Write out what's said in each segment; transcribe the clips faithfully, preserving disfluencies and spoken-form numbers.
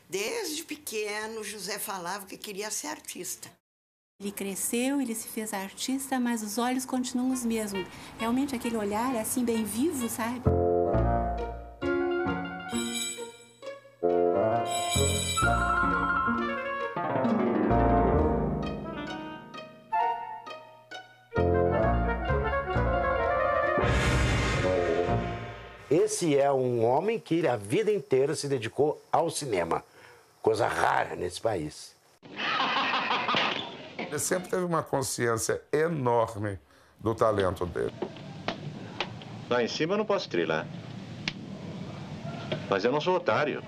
Desde pequeno, José falava que queria ser artista. Ele cresceu, ele se fez artista, mas os olhos continuam os mesmos. Realmente aquele olhar assim bem vivo, sabe? Esse é um homem que a vida inteira se dedicou ao cinema. Coisa rara nesse país. Ele sempre teve uma consciência enorme do talento dele. Lá em cima eu não posso trilhar. Mas eu não sou otário.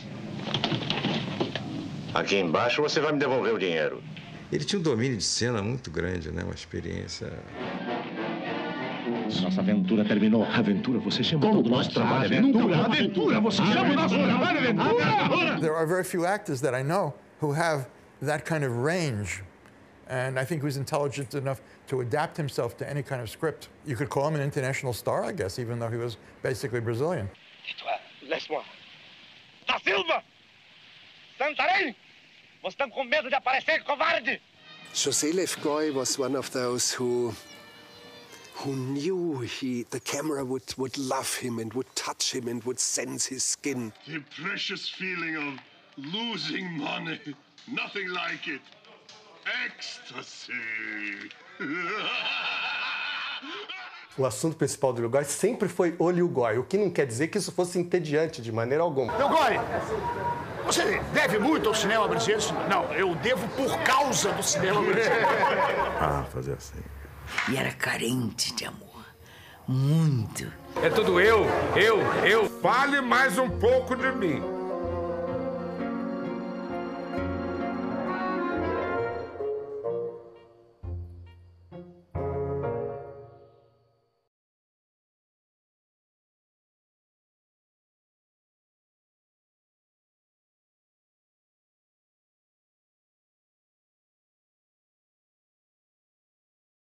Aqui embaixo você vai me devolver o dinheiro. Ele tinha um domínio de cena muito grande, né? Uma experiência... Nossa aventura terminou. Aventura, você chama todo o nosso trabalho aventura. Aventura, você chama o nosso trabalho aventura. There are very few actors that I know who have that kind of range. And I think he was intelligent enough to adapt himself to any kind of script. You could call him an international star, I guess, even though he was basically Brazilian. Laisse-moi. Da Silva! Santarém! Vocês estão com medo de aparecer, covarde! José Lefgoy was one of those who who knew he the camera would would love him and would touch him and would sense his skin. The precious feeling of losing money. Nothing like it. Ecstasy. O assunto principal do Lugói sempre foi o Lugói, o que não quer dizer que isso fosse entediante de maneira alguma. Lugói, você deve muito ao cinema brasileiro? Não, eu devo por causa do cinema brasileiro. Ah, fazer assim. E era carente de amor. Muito. É tudo eu, eu, eu. Fale mais um pouco de mim.